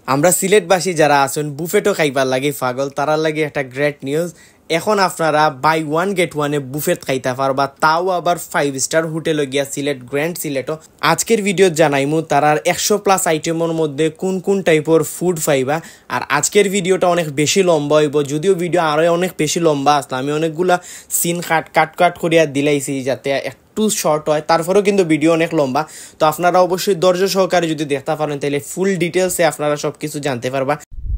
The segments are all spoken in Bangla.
আমরা সিলেটবাসী যারা আছেন বুফেটও খাইবার লাগে পাগল তারার লাগে একটা গ্রেট নিউজ। এখন আপনারা বাই ওয়ান গেট ওয়ানে বুফেট খাইতে পারবা, তাও আবার 5 স্টার হোটেলে গিয়া সিলেট গ্র্যান্ড সিলেটও। আজকের ভিডিও জানাইমু তারার 100+ আইটেমের মধ্যে কোন কোন টাইপের ফুড পাইবা। আর আজকের ভিডিওটা অনেক বেশি লম্বা হইব, যদিও ভিডিও আরো অনেক বেশি লম্বা আসলো, আমি অনেকগুলা সিন কাট করিয়া দিলাইছি যাতে একটু শর্ট হয়, তারপরেও কিন্তু ভিডিও অনেক লম্বা। তো আপনারা অবশ্যই ধৈর্য সহকারে যদি দেখতে পারেন তাহলে ফুল ডিটেলসে আপনারা সবকিছু জানতে পারবা।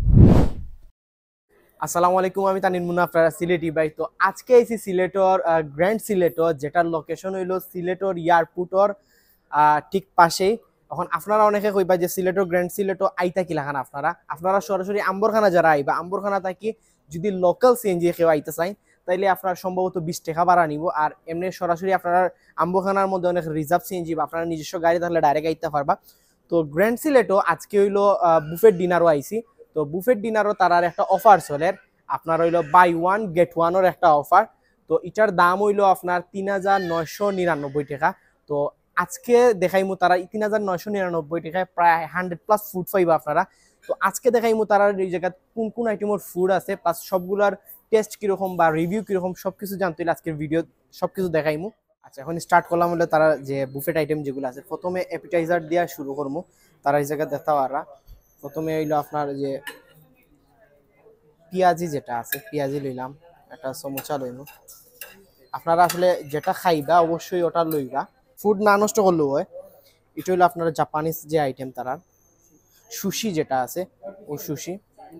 আসসালামু আলাইকুম, আমি তানির মুন্না, আপনারা সিলেটি ভাই। তো আজকে আইছি সিলেটর গ্র্যান্ড সিলেটর, যেটার লোকেশন হইলো সিলেটর এয়ারপোর্টর ঠিক পাশেই। এখন আপনারা অনেকে কইবা যে সিলেটর গ্র্যান্ড সিলেটর আইতা কি লাগান, আপনারা সরাসরি আম্বরখানা যারা আইবা, আম্বরখানা থাকি যদি লোকাল সিএনজি কেউ আইতে চাই তাইলে আপনার সম্ভবত 20 টাকা ভাড়া নিব। আর এমনি সরাসরি আপনারা আম্বরখানার মধ্যে অনেক রিজার্ভ সিএনজি বা আপনারা নিজস্ব গাড়ি থাকলে ডাইরেক্ট আইতে পারবা। তো গ্র্যান্ড সিলেটও আজকে হইলো বুফেট ডিনারও আইছি। তো বুফেট ডিনারও তার একটা অফার চলে, আপনার হইলো বাই ওয়ান গেট ওয়ানের একটা অফার। তো এটার দাম হইলো আপনার ৩,৯৯৯ টাকা। তো আজকে দেখাইমু তারা ৩,৯৯৯ টাকায় প্রায় 100+ ফুড পাইবা আপনারা। তো আজকে দেখাইমু তারা এই জায়গায় কোন কোন আইটেমের ফুড আছে, প্লাস সবগুলার টেস্ট কিরকম বা রিভিউ কিরকম সবকিছু জানতে হলে আজকের ভিডিও সবকিছু দেখাইমু। আচ্ছা, এখন স্টার্ট করলাম হলে তারা যে বুফেট আইটেম যেগুলো আছে, প্রথমে অ্যাপিটাইজার দিয়ে শুরু করবো। তারা এই জায়গায় দেখতে পারা প্রথমে হইলো আপনার যে পেঁয়াজি যেটা আছে, পেঁয়াজি লইলাম, একটা সমোসা লইব। আপনারা আসলে যেটা খাইবা অবশ্যই ওটা লইবা, ফুড না নষ্ট করলেও হয়। এটা হইলো আপনারা জাপানিজ যে আইটেম তারা সুশি যেটা আছে, ও সুশি।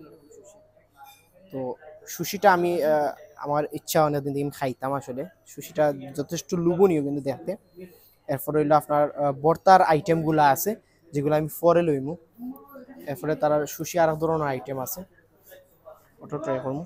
তো সুশিটা আমি আমার ইচ্ছা অনেকদিন দিন খাইতাম আসলে। সুশিটা যথেষ্ট লোভনীয় কিন্তু দেখতে। এরপরে হইলো আপনার ভর্তার আইটেমগুলো আছে যেগুলো আমি পরে লইমু। এরপরে তারা সুশি আর এক ধরনের আইটেম আছে, ওটা ট্রাই করবো।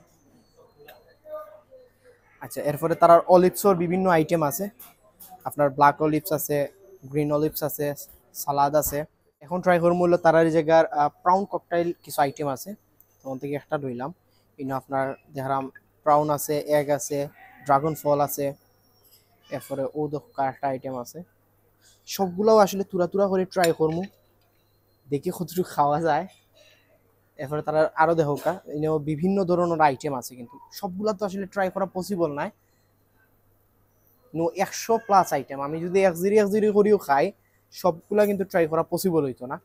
আচ্ছা, এরপরে তার অলিভসর বিভিন্ন আইটেম আছে, আপনার ব্ল্যাক অলিভস আছে, গ্রিন অলিভস আছে, সালাদ আছে। এখন ট্রাই করবো হলো তার এই জায়গার প্রাউন ককটাইল কিছু আইটেম আছে, তখন থেকে একটা লইলাম। ইনো আপনার দেখলাম প্রাউন আছে, এগ আছে, ড্রাগন ফল আছে, এরপরে ও দোকা একটা আইটেম আছে। সবগুলোও আসলে তুরা করে ট্রাই করবো, দেখি কতটুকু খাওয়া যায়। এরপরে তারা আরো দেখা বিভিন্ন ধরনের আইটেম আছে, কিন্তু সবগুলা তো আসলে ট্রাই করা পসিবল নয়। 100+ আইটেম আমি যদি এক জিরি করিও খাই, সবগুলা কিন্তু ট্রাই করা পসিবল হইতো না।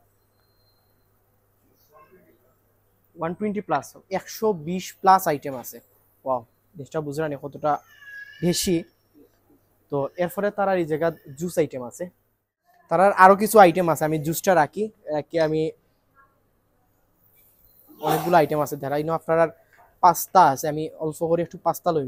120+, 120+ আইটেম আছে। ওয়াও, জিনিসটা বুঝলেন কতটা বেশি। তো এরপরে তারা এই জায়গা জুস আইটেম আছে, তার আরো কিছু আইটেম আছে। আমি জুসটা রাখি আমি অনেকগুলো আইটেম আছে ধরা। ইনো আপনার পাস্তা আছে, আমি অল্প করে একটু পাস্তা লইব।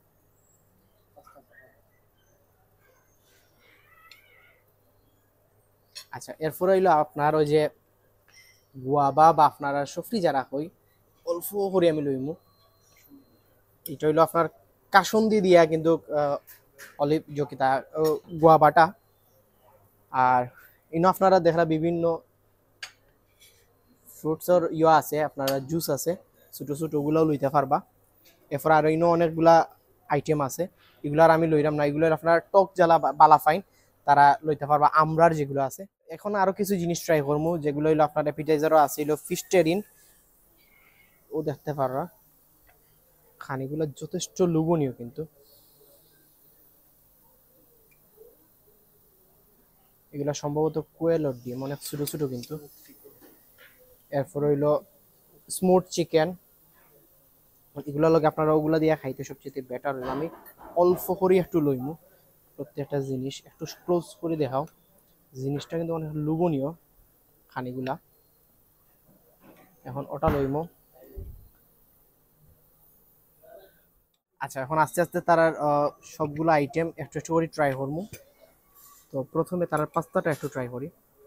আচ্ছা, এরপরে হইলো আপনার ওই যে গুয়াবা বা আপনারা সফরি যারা কই, অল্প করে আমি লইমু। এটা হইলো আপনার কাসুন্দি দিয়া কিন্তু অলিভ জকিতা গুয়াবাটা। আর ইনো আপনারা দেখরা বিভিন্ন ফ্রুটসের আছে, আপনারা জুস আছে, ছোটো ছোটোগুলোও লইতে পারবা। এরপর আর ইনো অনেকগুলা আইটেম আছে, এগুলার আমি লইলাম না। এগুলোর আপনার টক জ্বালা বালা ফাইন, তারা লইতে পারবা। আমরার যেগুলো আছে, এখন আরো কিছু জিনিস ট্রাই করবো যেগুলো হইলো আপনার অ্যাপিটাইজারও আছে, হইলো ফিশ টেরিন, ও দেখতে পারবা। খানিগুলো যথেষ্ট লোভনীয় কিন্তু এগুলা সম্ভবত কোয়েলর ডিম, অনেক ছোটো ছোটো কিন্তু। এরপর হইলো স্মুথ চিকেন, এগুলোর লগে আপনারা ওগুলা দিয়ে খাইতে সবচেয়ে বেটার হইলো। আমি অল্প করে একটু লইমু, প্রত্যেকটা জিনিস একটু ক্লোজ করে দেখাও। জিনিসটা কিন্তু অনেক লোভনীয় খানিগুলা। এখন ওটা লইমু। আচ্ছা, এখন আস্তে আস্তে তার সবগুলো আইটেম একটু একটু করে ট্রাই করবো। তো প্রথমে তার পাস্তাটা একটু ট্রাই করি।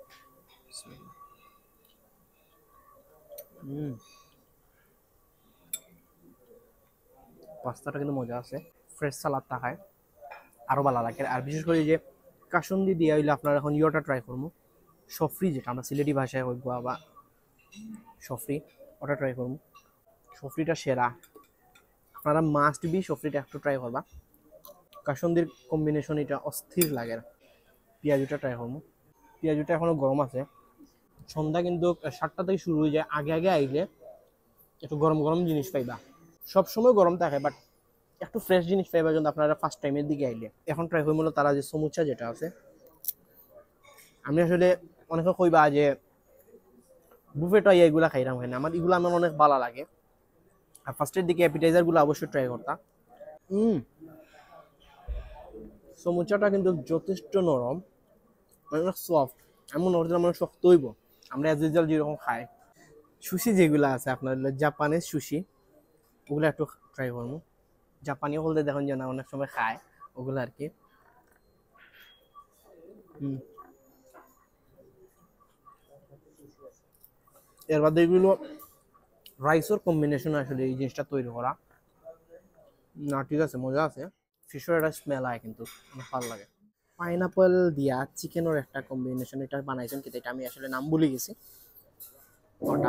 পাস্তাটা কিন্তু মজা আছে, ফ্রেশ সালাদটা খায় আরো ভালো লাগে। আর বিশেষ করে যে কাসুন্দি দিয়ে হইলে আপনার এখন ইয়োটা ট্রাই করবো, সফরি যেটা আমরা সিলেটি ভাষায় হইব বা সফরি, ওটা ট্রাই করবো। সফরিটা সেরা, আপনারা মাস্ট বি সফরিটা একটু ট্রাই করবা। কাসুন্দির কম্বিনেশন এটা অস্থির লাগে। পেঁয়াজুটা ট্রাই করবো, পেঁয়াজুটা এখনো গরম আছে, সন্ধ্যা কিন্তু 7টা থেকে শুরু হয়ে যায়, আগে আগে আইলে একটু গরম গরম জিনিস পাইবা। সব সময় গরম থাকে, বাট একটু ফ্রেশ জিনিস পাইবা কিন্তু আপনারা ফার্স্ট টাইমের দিকে আইলে। এখন ট্রাই করবো তারা যে সমুচা যেটা আছে, আমি আসলে অনেকে কইবা যে বুফেট এগুলা খাইলাম খাই না, আমার অনেক ভালো লাগে। আর ফার্স্টের দিকে অ্যাপিটাইজার গুলো অবশ্যই ট্রাই করতাম। সমুচাটা কিন্তু যথেষ্ট নরম, মানে অনেক সফট, এমন অরিজিনাল মানে শক্ত হইব আমরা অ্যাজ ইউজুয়াল যেরকম খাই। সুশি যেগুলো আছে আপনার জাপানের সুশি, ওগুলো একটু ট্রাই করবো। জাপানিও বলতে দেখুন যে না অনেক সময় খায় ওগুলো আর কি। এর বাদে এগুলো রাইসের কম্বিনেশন আসলে এই জিনিসটা তৈরি করা না, ঠিক আছে, মজা আছে। ফিশের একটা স্মেল হয় কিন্তু অনেক ভালো লাগে। পাইনাপল দিয়া চিকেনের একটা কম্বিনেশন এটা বানাইছেন, কিন্তু এটা আমি আসলে নাম ভুলে গেছি ওটা।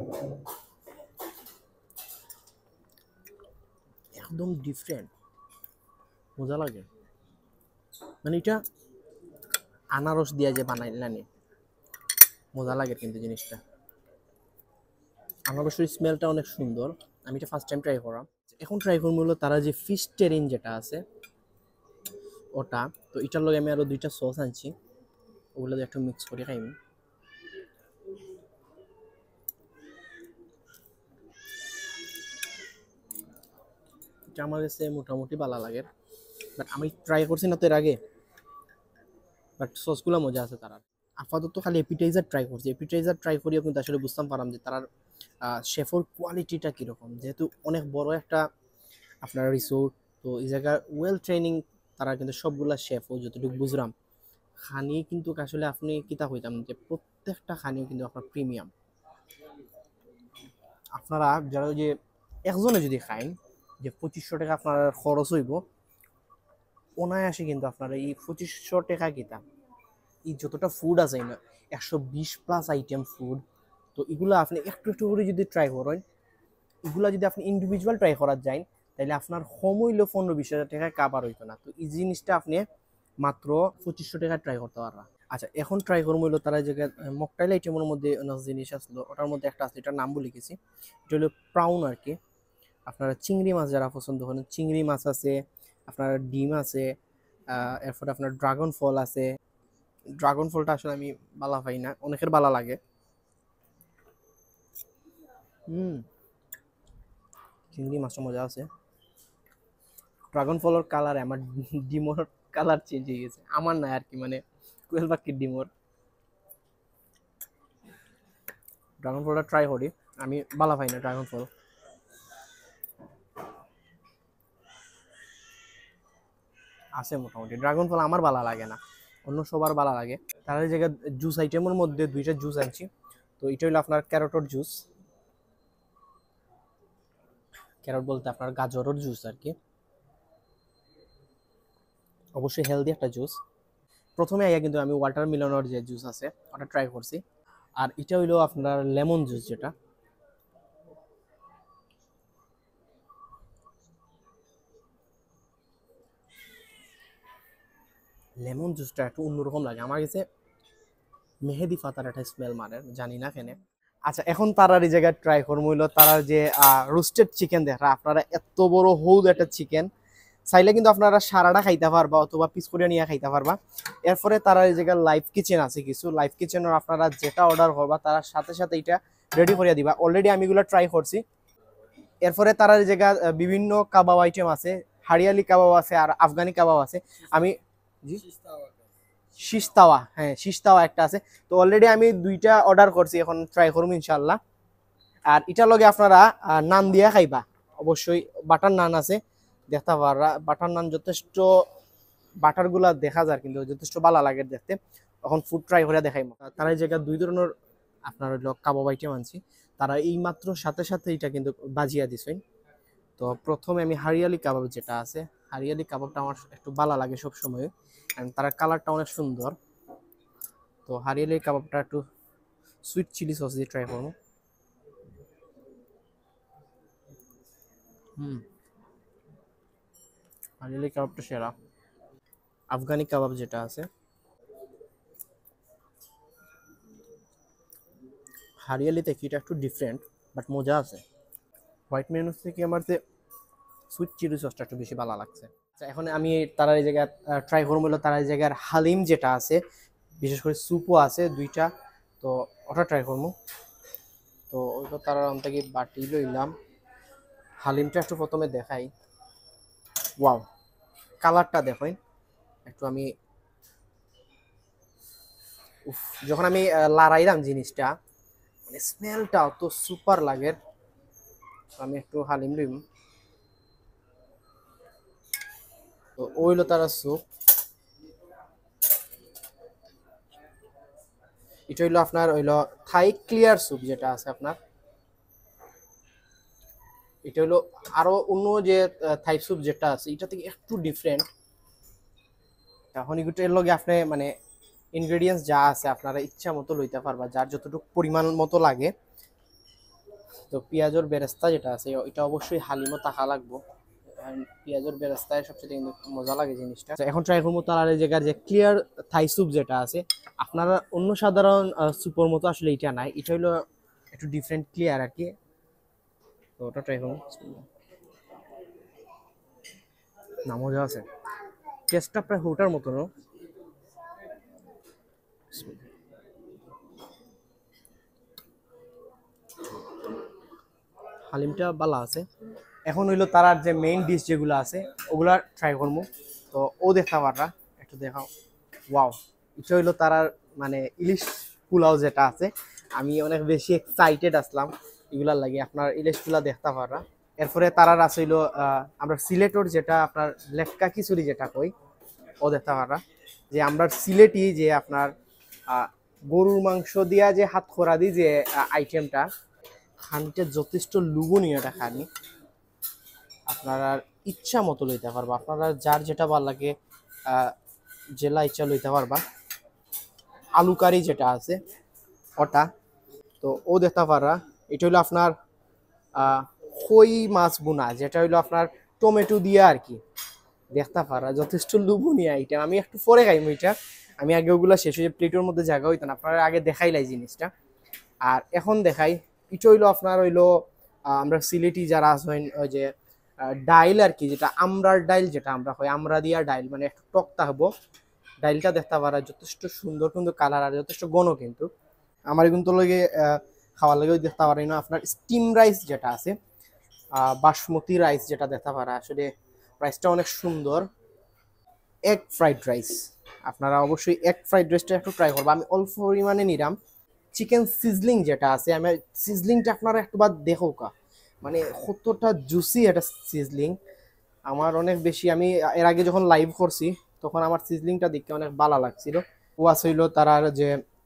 একদম ডিফারেন্ট, মজা লাগে। মানে এটা আনারস দিয়া যে বানাইলানি, মজা লাগে কিন্তু জিনিসটা। আনারসের স্মেলটা অনেক সুন্দর। আমি এটা ফার্স্ট টাইম ট্রাই করা। এখন ট্রাই করবো হলো তারা যে ফিশ টেরিন যেটা আছে ওটা। তো এটার লগে আমি আরো 2টা সস আনছি, ওগুলো একটু মিক্স করে খাইমি। এটা আমার কাছে মোটামুটি ভালো লাগে, বাট আমি ট্রাই করছি না তো এর আগে, বাট সসগুলো মজা আছে তারা। আপাতত খালি এপিটাইজার ট্রাই করছি, এপিটাইজার ট্রাই করিও কিন্তু আসলে বুঝতাম পারলাম যে তার শেফর কোয়ালিটিটা কীরকম, যেহেতু অনেক বড় একটা আপনার রিসোর্ট। তো এই জায়গায় ওয়েল ট্রেনিং তারা কিন্তু সবগুলা শেফও যতটুকু বুঝলাম। খানি কিন্তু আসলে আপনি কিতা হইতাম যে প্রত্যেকটা খানিও কিন্তু আপনার প্রিমিয়াম। আপনারা যারা ওই যে একজনে যদি খাইন যে 2500 টাকা আপনার খরচ হইব, অনায়াসে কিন্তু আপনারা এই 2500 টাকা কিতা এই যতটা ফুড আছে না 120+ আইটেম ফুড। তো এগুলো আপনি একটু একটু করে যদি ট্রাই করেন, এগুলা যদি আপনি ইন্ডিভিজুয়াল ট্রাই করার যান, তাহলে আপনার কম হইলেও 15-20 হাজার টাকায় কাবার হইতো না। তো এই জিনিসটা আপনি মাত্র 2500 টাকা ট্রাই করতে পারবা। আচ্ছা, এখন ট্রাই করবো হইলো তারা যে মকটাইল আইটেমের মধ্যে অনেক জিনিস আসলো, ওটার মধ্যে একটা আছে, এটার নাম বলে গেছি, এটা হলো প্রাউন আর কি। আপনারা চিংড়ি মাছ যারা পছন্দ করেন, চিংড়ি মাছ আছে, আপনার ডিম আছে, এরপরে আপনার ড্রাগন ফল আছে। ড্রাগন ফলটা আসলে আমি বালা পাই না, অনেকের বালা লাগে। চিংড়ি মাছটা মজা আছে। ড্রাগন ফলের কালার আমার ডিমোর কালার চেঞ্জ হয়ে গেছে, আমার না আর কি, মানে কোয়েল পাখির ডিমোর। ড্রাগন ফলটা ট্রাই করি, আমি বালা পাই না ড্রাগন ফল। আছে মোটামুটি ড্রাগন ফল, আমার ভালো লাগে না, অন্য সবার ভালো লাগে। তার জায়গায় জুস আইটেমের মধ্যে 2টা জুস আনছি। তো এটা হলো আপনার ক্যারোটের জুস, ক্যারট বলতে আপনার গাজরের জুস আর কি, অবশ্যই হেলদি একটা জুস। প্রথমে আইয়া কিন্তু আমি ওয়াটারমেলনের যে জুস আছে ওটা ট্রাই করছি। আর এটা হইলো আপনার লেমন জুস, যেটা লেমন জুসটা একটু অন্যরকম লাগে আমার কাছে, মেহেদি পাতার একটা স্মেল মারে, জানি না কেন। আচ্ছা, এখন তারার এই জায়গায় ট্রাই করবো হইলো তারার যে রোস্টেড চিকেন দেখা, আপনারা এত বড় হোল একটা চিকেন চাইলে কিন্তু আপনারা সারাটা খাইতে পারবা অথবা পিস করে নিয়ে খাইতে পারবা। এরপরে তারা এই জায়গায় লাইভ কিচেন আছে কিছু, লাইভ কিচেনের আপনারা যেটা অর্ডার করবা তার সাথে সাথে এটা রেডি করে দিবা। অলরেডি আমি এগুলো ট্রাই করছি। এরপরে তারা এই জায়গায় বিভিন্ন কাবাব আইটেম আছে, হারিয়ালি কাবাব আছে আর আফগানি কাবাব আছে। আমি শিশ তাওয়া, হ্যাঁ শিশ তাওয়া একটা আছে। তো অলরেডি আমি 2টা অর্ডার করছি, এখন ট্রাই করবো ইনশাল্লাহ। আর এটার লগে আপনারা নান দিয়া খাইবা, অবশ্যই বাটার নান আছে, দেখতে পারবা বাটার নান যথেষ্ট, বাটার গুলা দেখা যায় কিন্তু যথেষ্ট ভালো লাগে দেখতে। এখন ফুড ট্রাই করে দেখাইবো। তারা এই জায়গায় 2 ধরনের আপনার হলো কাবাব আইটেম আনছি, তারা এই মাত্র সাথে সাথে এটা কিন্তু বাজিয়া দিছেন। তো প্রথমে আমি হারিয়ালি কাবাব যেটা আছে, হারিয়ালি কাবাবটা আমার একটু ভালো লাগে সবসময়, তার কালারটা অনেক সুন্দর। তো হারিয়ালি কাবাবটা একটু সুইট চিলি সস দিয়ে ট্রাই করবো। হারিয়ালি কাবাবটা সেরা। আফগানি কাবাব যেটা আছে, হারিয়ালি থেকে এটা একটু ডিফারেন্ট, বাট মজা আছে। হোয়াইট মেনুস থেকে আমার যে সুইট চিলি সসটা একটু বেশি ভালো লাগছে। আচ্ছা, এখন আমি তারা এই জায়গায় ট্রাই করবো হলো তারা এই জায়গার হালিম যেটা আছে, বিশেষ করে স্যুপও আছে দুইটা, তো ওটা ট্রাই করবো। তো ওইটা তারা থেকে বাটি লইলাম, হালিমটা একটু প্রথমে দেখাই। ওয়াও, কালারটা দেখেন একটু। আমি যখন আমি লাড়াইলাম জিনিসটা, মানে স্মেলটা তো সুপার লাগে। আমি একটু হালিম লইম। তো ওইলো তারা স্যুপ, এটা হইলো আপনার হইলো থাই ক্লিয়ার স্যুপ যেটা আছে আপনার। এটা হলো আরো অন্য যে থাই স্যুপ যেটা আছে এটা থেকে একটু ডিফারেন্ট। এখন এগুলোর লগে আপনি মানে ইনগ্রেডিয়েন্টস যা আছে আপনারা ইচ্ছা মতো লইতে পারবা, যার যতটুকু পরিমাণ মতো লাগে। তো পেঁয়াজের বেরেস্তা যেটা আছে এটা অবশ্যই হালিমও থাকা লাগবো, পেঁয়াজের বেরেস্তায় সবচেয়ে কিন্তু মজা লাগে জিনিসটা। এখন ট্রাই করবো তার এই জায়গার যে ক্লিয়ার থাই স্যুপ যেটা আছে। আপনারা অন্য সাধারণ স্যুপের মতো আসলে এটা নাই, এটা হলো একটু ডিফারেন্ট ক্লিয়ার আর কি। তো ওটা ট্রাই করবো না, মজা আছে, টেস্টটা প্রায় হোটার মতনও। হালিমটা ভালো আছে। এখন হইলো তার যে মেইন ডিশ যেগুলো আছে ওগুলা ট্রাই করবো। তো ও দেখা পাররা একটু দেখাও। ওয়াও, এটা হইলো তার মানে ইলিশ পোলাও যেটা আছে। আমি অনেক বেশি এক্সাইটেড আসলাম এগুলার লাগে, আপনার ইলিশ পোলাও দেখতে পাররা। এরপরে তারার আছে হইলো আমরা সিলেটর যেটা আপনার লেটকা খিচুড়ি যেটা কই, ও দেখতে পাররা। যে আমরা সিলেটি যে আপনার গরুর মাংস দিয়া যে হাত খোরা দিই যে আইটেমটা, খানিটা যথেষ্ট লুবনীয় এটা খানি। আপনারা ইচ্ছা মতো লইতে পারবা, আপনারা যার যেটা ভালো লাগে জেলা ইচ্ছা লইতে পারবা। আলু কারি যেটা আছে ওটা, তো ও দেখতে পাররা। এটা হইলো আপনার খই মাছ বোনা, যেটা হইলো আপনার টমেটো দিয়ে আর কি। দেখতে পারা যথেষ্ট লুবনীয় আইটেম। আমি একটু পরে খাইম ওইটা, আমি আগে ওগুলো শেষ হয়ে প্লেটের মধ্যে জায়গা হইতো না, আপনারা আগে দেখাইলাই জিনিসটা। আর এখন দেখাই এটা হইলো আপনার হইলো আমরা সিলেটি যারা আছেন ওই যে ডাইল আর কি, যেটা আমরার ডাইল, যেটা আমরা হয় আমরা দিয়া ডাইল, মানে একটু টক থাকবো ডাইলটা দেখতে পারা। যথেষ্ট সুন্দর কিন্তু কালার, আর যথেষ্ট ঘন কিন্তু। আমার কিন্তু লাগে খাওয়ার লাগেও দেখতে পারি না। আপনার স্টিম রাইস যেটা আছে, বাসমতি রাইস যেটা দেখতে পারা, আসলে রাইসটা অনেক সুন্দর। এগ ফ্রাইড রাইস, আপনারা অবশ্যই এগ ফ্রাইড রাইসটা একটু ট্রাই করবো। আমি অল্প পরিমাণে নিলাম। চিকেন সিজলিং যেটা আছে, আমি সিজলিংটা আপনারা একবার দেখো কা, মানে কতটা জুসি এটা সিজলিং। আমার অনেক বেশি, আমি এর আগে যখন লাইভ করছি তখন আমার সিজলিংটা দেখতে অনেক ভালো লাগছিল। ও আসইল তারা যে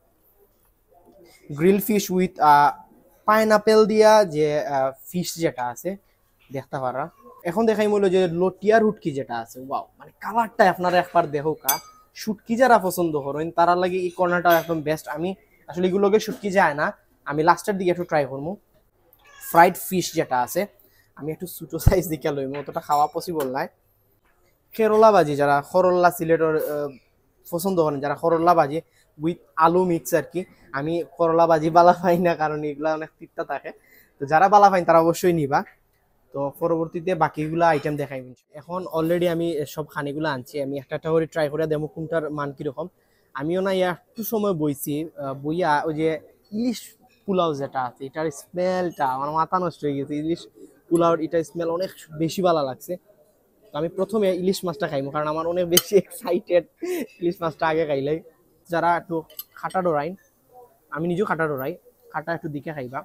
গ্রিল ফিশ উইথ পাইনাপেল দিয়া যে ফিশ যেটা আছে দেখতে পারা। এখন দেখাই মূল্য যে লটিয়ার হুটকি যেটা আছে, ওয়াও, মানে কালারটা আপনারা একবার দেখো কা। শুটকি যারা পছন্দ করেন তারা লাগে এই কর্নারটা একদম বেস্ট। আমি আসলে এগুলোকে শুটকি যায় না, আমি লাস্টের দিকে একটু ট্রাই করবো। ফ্রাইড ফিশ যেটা আছে, আমি একটু ছোটো সাইজ দিকে লইম, অতটা খাওয়া পসিবল নাই। কেরলা ভাজি, যারা করল্লা সিলেটের পছন্দ করেন, যারা করল্লা ভাজি উইথ আলু মিক্স আর কি। আমি করলা ভাজি বালা পাই না, কারণ এগুলা অনেক তিক্তা থাকে। তো যারা বালা পাইন তারা অবশ্যই নিবা। তো পরবর্তীতে বাকিগুলো আইটেম দেখাই। এখন অলরেডি আমি সব খানিগুলো আনছি, আমি একটা একটা করে ট্রাই করে দেবো কোনটার মান কিরকম। আমিও না একটু সময় বইছি, বইয়া ওই যে ইলিশ পোলাও যেটা আছে এটার স্মেলটা আমার মাথা নষ্ট হয়ে গেছে। ইলিশ পোলাওর এটা স্মেল অনেক বেশি ভালো লাগছে। তো আমি প্রথমে ইলিশ মাছটা খাইবো, কারণ আমার অনেক বেশি এক্সাইটেড ইলিশ মাছটা আগে খাইলে। যারা একটু খাটা ডরাই, আমি নিজেও খাটা ডরাই, খাটা একটু দিকে খাইবা।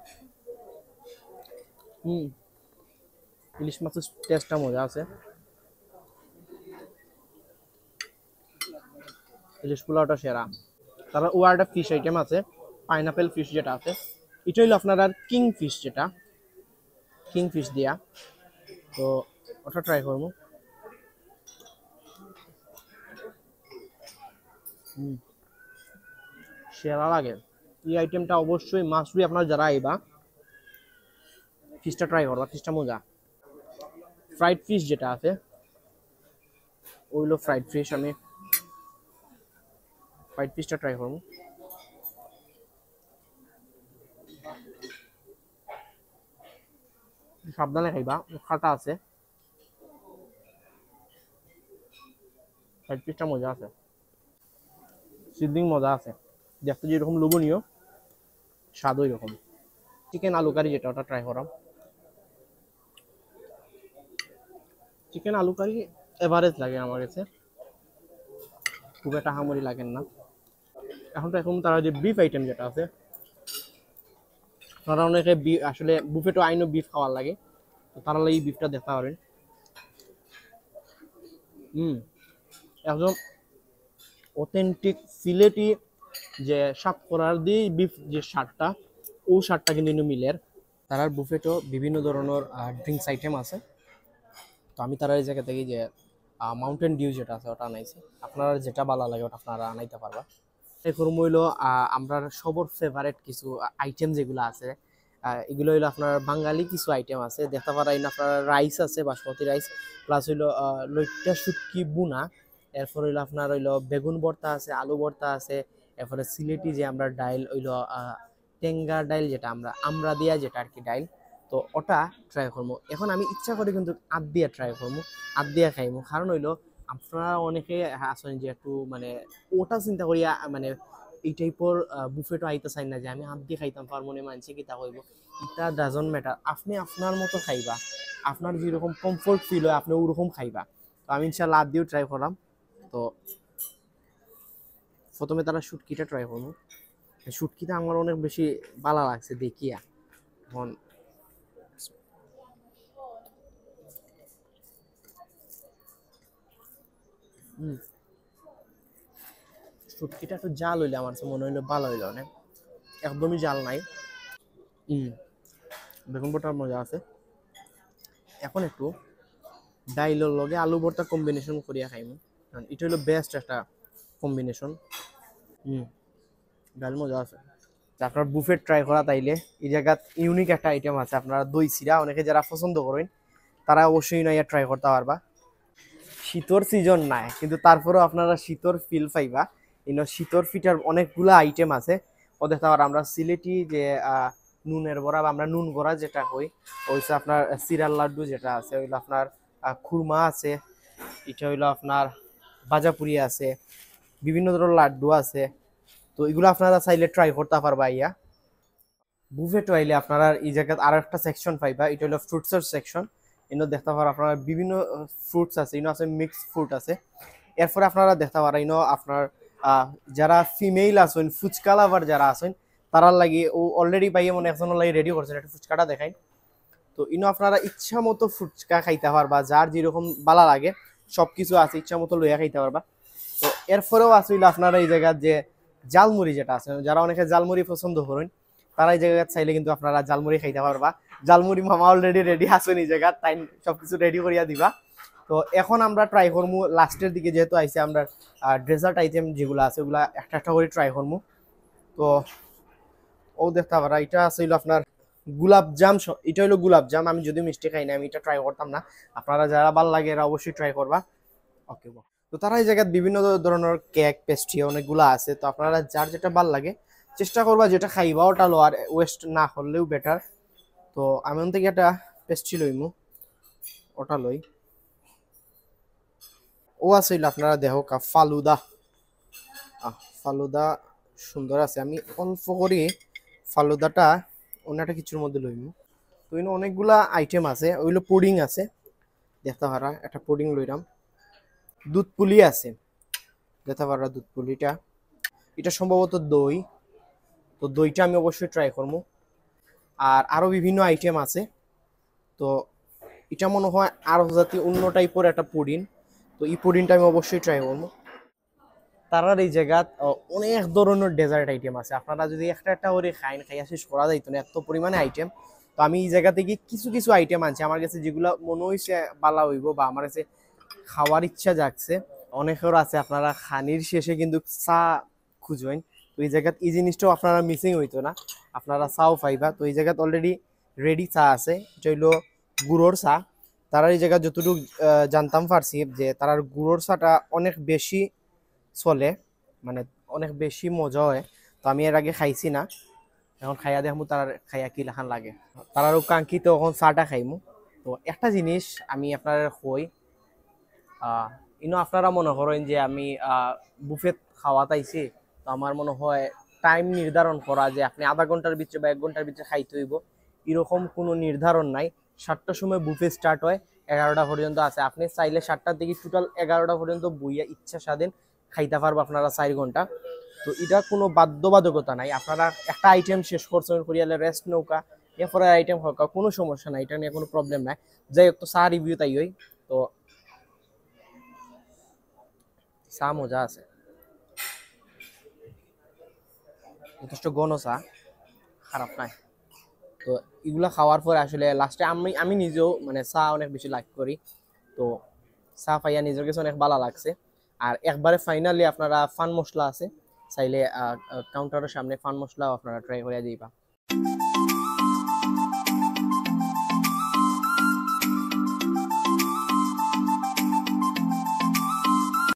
ইলিশ মাছের টেস্টটা মজা আছে। ইলিশ পোলাওটা সেরা। তারপর ও একটা ফিশ আইটেম আছে, পাইনাপেল ফিশ যেটা আছে, এটা হইলো আপনার আর কিং ফিশ, যেটা কিং ফিশ দিয়া। তো ওটা ট্রাই করবো। সেরা লাগে এই আইটেমটা, অবশ্যই মাছরুই আপনার যারা আইবা ফিশটা ট্রাই করবা, ফিশটা মজা। ফ্রাইড ফিশ যেটা আছে ওইলো ফ্রাইড ফিশ, আমি ফ্রাইড ফিশটা ট্রাই করবো। সাবধানে খাইবা, খাটা আছে, সাইড পিসটা মজা আছে, সিদ্ধি মজা আছে, দেখতে যেরকম লোভনীয় স্বাদও এরকম। চিকেন আলু কারি যেটা, ওটা ট্রাই করাম। চিকেন আলু কারি এভারেজ লাগে আমার কাছে, খুব একটা হামারি লাগেন না। এখন তারা যে বিফ আইটেম যেটা আছে, তারা অনেকে আসলে বুফেটো আইনো বিফ খাওয়ার লাগে, তো তারা এই বিফটা দেখতে পারেন। একদম অথেন্টিক সিলেটি যে সাতকরার দিয়ে বিফ যে স্বাদটা, ও স্বাদটা কিন্তু মিলের। তারার বুফেটো বিভিন্ন ধরনের ড্রিঙ্কস আইটেম আছে। তো আমি তারা এই জায়গা থেকে যে মাউন্টেন ডিউ যেটা আছে ওটা আনাইছি, আপনারা যেটা ভালো লাগে ওটা আপনারা আনাইতে পারবা। এখন হইল আমরা সবর ফেভারেট কিছু আইটেম যেগুলো আছে, এগুলো হইলো আপনার বাঙালি কিছু আইটেম আছে দেখতে পারেন। আপনার রাইস আছে, বাসমতি রাইস, প্লাস হইলো লইট্টা শুটকি বুনা, এরপর হইলো আপনার হইলো বেগুন ভর্তা আছে, আলু ভর্তা আছে, এরপরে সিলেটি যে আমরা ডাইল হইলো টেঙ্গা ডাইল যেটা আমরা দিয়া যেটা আর কি ডাইল, তো ওটা ট্রাই করবো। এখন আমি ইচ্ছা করি কিন্তু আদ দিয়া ট্রাই করবো, আদ দিয়া খাইবো। কারণ হইলো আপনারা অনেকে আসেন যে একটু মানে ওটা চিন্তা করিয়া মানে এই টাইপের বুফেটো আইতে চাই না যে আমি হাত দিয়ে খাইতাম মনে মানছে কি তা হইব, এটা ডাজন ম্যাটার। আপনি আপনার মতো খাইবা, আপনার যেরকম কমফোর্ট ফিল হয় আপনি ওরকম খাইবা। তো আমি ইনশাল্লাহ হাত দিয়েও ট্রাই করলাম। তো প্রথমে তারা শুটকিটা ট্রাই করবো। শুটকিটা আমার অনেক বেশি ভালো লাগছে দেখিয়া। এখন শুটকিটা একটু জাল হইলে আমার মনে হইলো ভালো হইলো, অনেক একদমই জাল নাই। বেগুন ভর্তার মজা আছে। এখন একটু ডাইলের লগে আলু ভর্তা কম্বিনেশন করিয়া খাইমু, কারণ এটা হলো বেস্ট একটা কম্বিনেশন। ডাল মজা আছে। আপনার বুফেট ট্রাই করা তাইলে এই জায়গা ইউনিক একটা আইটেম আছে, আপনারা দই চিরা অনেকে যারা পছন্দ করেন তারা অবশ্যই নয় ট্রাই করতে পারবা। শীতর সিজন নাই কিন্তু তারপরেও আপনারা শীতর ফিল পাইবা। শীতর ফিটার অনেকগুলো আইটেম আছে, ও দেখতে পারো আমরা সিলেটি যে নুনের বড়া বা আমরা নুন গড়া যেটা কই, ওইসে আপনার সিরাল লাড্ডু যেটা আছে, ওইগুলো আপনার খুরমা আছে, এটা হইলো আপনার বাজাপুরি আছে, বিভিন্ন ধরনের লাড্ডু আছে। তো এগুলো আপনারা চাইলে ট্রাই করতে পারবা। বুফেটো আইলে আপনারা এই জায়গায় আরো একটা সেকশন পাইবা, এটা হলো ফ্রুটসের সেকশন। ইনো দেখতে পারো আপনারা বিভিন্ন ফ্রুটস আছে, ইনো আছে মিক্সড ফ্রুট আছে। এরপরে আপনারা দেখতে পারেন ইনো আপনার যারা ফিমেল আছেন, ফুচকা লাভার যারা আছেন, তারার লাগি ও অলরেডি পাইয়ে মনে একজনের লাগি রেডি করছেন, একটা ফুচকাটা দেখাই। তো ইনো আপনারা ইচ্ছা মতো ফুচকা খাইতে পারবা, যার যেরকম ভালো লাগে সবকিছু আছে, ইচ্ছা মতো লইয়া খাইতে পারবা। তো এরপরেও আসলে আপনারা এই জায়গার যে জালমুড়ি যেটা আছে, যারা অনেকে জালমুড়ি পছন্দ করেন তারা এই জায়গায় চাইলে কিন্তু আপনারা জালমুড়ি খাইতে পারবা। জালমুড়ি মামা অলরেডি রেডি আছেন এই জায়গা, তাই সবকিছু রেডি করিয়া দিবা। তো এখন আমরা ট্রাই করবো লাস্টের দিকে, যেহেতু আইসে আমরা ডেজার্ট আইটেম যেগুলো আছে ওগুলা একটা একটা করে ট্রাই করবো। তো ও দেখতে পারা এটা আসলে আপনার গুলাব জাম, এটা হলো গুলাব জাম। আমি যদি মিষ্টি খাই না আমি এটা ট্রাই করতাম না, আপনারা যারা ভালো লাগে এরা অবশ্যই ট্রাই করবা। ওকে, তো তারা এই জায়গায় বিভিন্ন ধরনের কেক পেস্ট্রি অনেকগুলো আছে, তো আপনারা যার যেটা ভালো লাগে চেষ্টা করবা যেটা খাইবা ওটা লো, আর ওয়েস্ট না করলেও বেটার। তো আমি থেকে একটা পেস্ট্রি লইমু, ওটা লই। ও আছে আপনারা দেখো ফালুদা, ফালুদা সুন্দর আছে। আমি অল্প করে ফালুদাটা অন্যটা কিছুর মধ্যে লইমু। তো অনেকগুলা আইটেম আছে, ওইগুলো পুডিং আছে দেখতে পারা, একটা পুডিং লইলাম। দুধ পুলি আছে দেখতে পারা, দুধ পুলিটা এটা সম্ভবত দই, তো দইটা আমি অবশ্যই ট্রাই করবো। আর আরো বিভিন্ন আইটেম আছে, তো এটা মনে হয় আরো জাতীয় অন্য টাইপের একটা পুডিং, তো এই পুডিংটা আমি অবশ্যই ট্রাই করবো। তারার এই জায়গাত অনেক ধরনের ডেজার্ট আইটেম আছে, আপনারা যদি একটা একটা করে খাইয়া শেষ করা যাইতো না, এত পরিমাণে আইটেম। তো আমি এই জায়গা থেকে কিছু কিছু আইটেম আনছি আমার কাছে, যেগুলো মনে হয়েছে ভালো হইব বা আমার কাছে খাওয়ার ইচ্ছা জাগছে। অনেকের আছে আপনারা খানির শেষে কিন্তু চা খুঁজবেন, তো এই জায়গাত এই জিনিসটাও আপনারা মিসিং হইতো না, আপনারা চাও পাইবা। তো এই জায়গাত অলরেডি রেডি চা আছে, এটা হইলো গুড়োর চা। তারা এই জায়গায় যতটুকু জানতাম পারছি যে তারার গুড়োর চাটা অনেক বেশি চলে, মানে অনেক বেশি মজা হয়। তো আমি এর আগে খাইছি না, এখন খাইয়া দেখমু তার খাইয়া কি লেখান লাগে। তারারও কাঙ্ক্ষিত এখন চাটা খাইমু। তো একটা জিনিস আমি আপনার কই, ইনো আপনারা মনে করেন যে আমি বুফেট খাওয়াত আইছি, তো আমার মনে হয় টাইম নির্ধারণ করা যে আপনি আধা ঘন্টার ভিতরে বা 1 ঘন্টার ভিতরে খাইতে হইব, এরকম কোনো নির্ধারণ নাই। 7টার সময় বুফে স্টার্ট হয়, 11টা পর্যন্ত আছে। আপনি চাইলে 7টার দিকে টোটাল 11টা পর্যন্ত বইয়া ইচ্ছা স্বাধীন খাইতে পারবো আপনারা 4 ঘন্টা। তো এটা কোনো বাধ্যবাধকতা নাই, আপনারা একটা আইটেম শেষ করছেন করিয়ালে রেস্ট নৌকা এরপরে আইটেম হোক, কোনো সমস্যা নাই, এটা নিয়ে কোনো প্রবলেম নাই। যাই হোক, তো চা রিভিউ তাই হই। তো চা মজা আছে, যথেষ্ট ঘন চা, খারাপ নাই। তো এগুলা খাওয়ার পরে আসলে লাস্টে আমি আমি নিজেও মানে চা অনেক বেশি লাইক করি। তো চা পাইয়া নিজের কাছে অনেক ভালো লাগছে। আর একবারে ফাইনালি আপনারা ফান মশলা আছে, চাইলে কাউন্টারের সামনে ফান মশলাও আপনারা ট্রাই করে দিবা।